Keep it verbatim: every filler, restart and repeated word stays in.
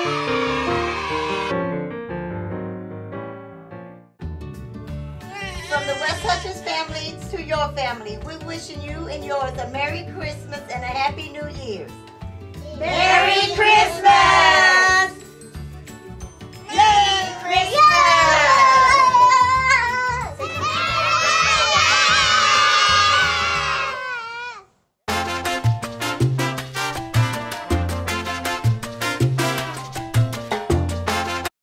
From the West Hutchins family to your family, we're wishing you and yours a Merry Christmas and a Happy New Year's. Merry Christmas!